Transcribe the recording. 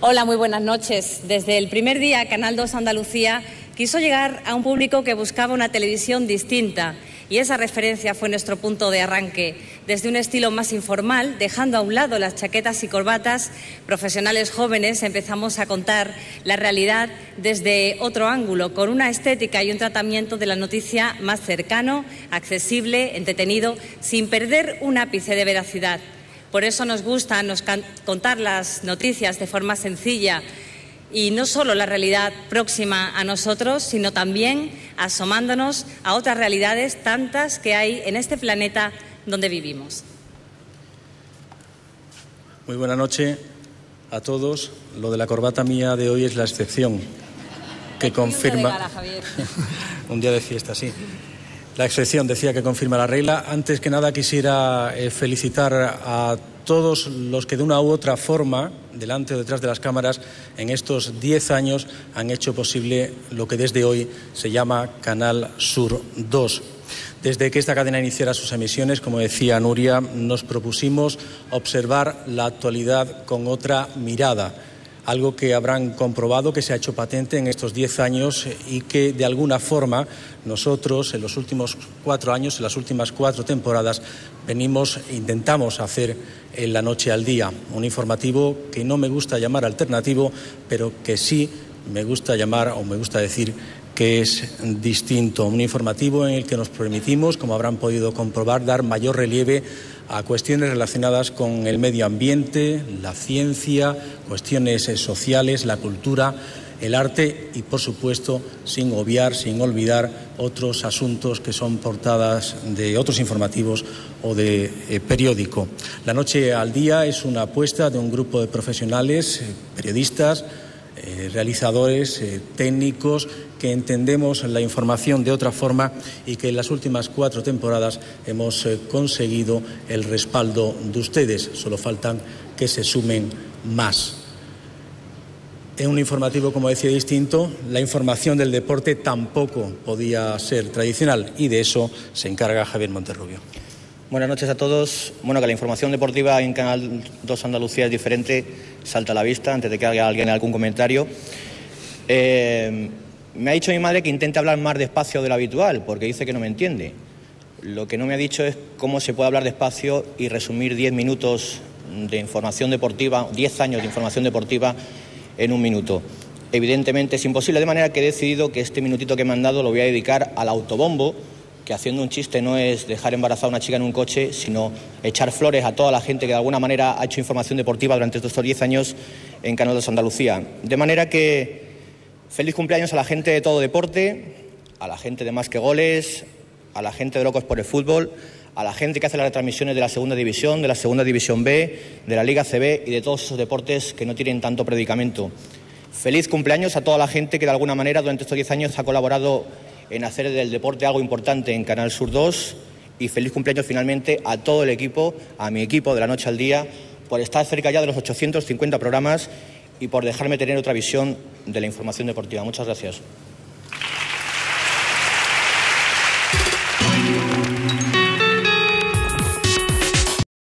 Hola, muy buenas noches. Desde el primer día, Canal 2 Andalucía quiso llegar a un público que buscaba una televisión distinta, y esa referencia fue nuestro punto de arranque. Desde un estilo más informal, dejando a un lado las chaquetas y corbatas, profesionales jóvenes empezamos a contar la realidad desde otro ángulo, con una estética y un tratamiento de la noticia más cercano, accesible, entretenido, sin perder un ápice de veracidad. Por eso nos gusta contar las noticias de forma sencilla y no solo la realidad próxima a nosotros, sino también asomándonos a otras realidades, tantas que hay en este planeta donde vivimos. Muy buena noche a todos. Lo de la corbata mía de hoy es la excepción que confirma... De gala, Javier. Un día de fiesta, sí. La excepción, decía, que confirma la regla. Antes que nada quisiera felicitar a todos los que de una u otra forma, delante o detrás de las cámaras, en estos 10 años han hecho posible lo que desde hoy se llama Canal Sur 2. Desde que esta cadena iniciara sus emisiones, como decía Nuria, nos propusimos observar la actualidad con otra mirada. Algo que habrán comprobado que se ha hecho patente en estos 10 años y que de alguna forma nosotros en los últimos 4 años, en las últimas 4 temporadas, intentamos hacer en La Noche al Día. Un informativo que no me gusta llamar alternativo, pero que sí me gusta llamar, o me gusta decir, que es distinto. Un informativo en el que nos permitimos, como habrán podido comprobar, dar mayor relieve a cuestiones relacionadas con el medio ambiente, la ciencia, cuestiones sociales, la cultura, el arte y, por supuesto, sin olvidar otros asuntos que son portadas de otros informativos o de periódico. La Noche al Día es una apuesta de un grupo de profesionales, periodistas, realizadores, técnicos, que entendemos la información de otra forma y que en las últimas 4 temporadas hemos conseguido el respaldo de ustedes. Solo faltan que se sumen más. En un informativo, como decía, distinto, la información del deporte tampoco podía ser tradicional y de eso se encarga Javier Monterrubio. Buenas noches a todos. Bueno, que la información deportiva en Canal 2 Andalucía es diferente, salta a la vista, antes de que haga alguien algún comentario. Me ha dicho mi madre que intente hablar más despacio de lo habitual, porque dice que no me entiende. Lo que no me ha dicho es cómo se puede hablar despacio y resumir 10 minutos de información deportiva, 10 años de información deportiva en un minuto. Evidentemente es imposible, de manera que he decidido que este minutito que me han dado lo voy a dedicar al autobombo, que haciendo un chiste no es dejar embarazada a una chica en un coche, sino echar flores a toda la gente que de alguna manera ha hecho información deportiva durante estos 10 años en Canal 2 Andalucía. De manera que feliz cumpleaños a la gente de Todo Deporte, a la gente de Más que Goles, a la gente de Locos por el Fútbol, a la gente que hace las retransmisiones de la Segunda División, de la Segunda División B, de la Liga CB y de todos esos deportes que no tienen tanto predicamento. Feliz cumpleaños a toda la gente que de alguna manera durante estos 10 años ha colaborado en hacer del deporte algo importante en Canal Sur 2, y feliz cumpleaños finalmente a todo el equipo, a mi equipo de La Noche al Día, por estar cerca ya de los 850 programas y por dejarme tener otra visión de la información deportiva. Muchas gracias.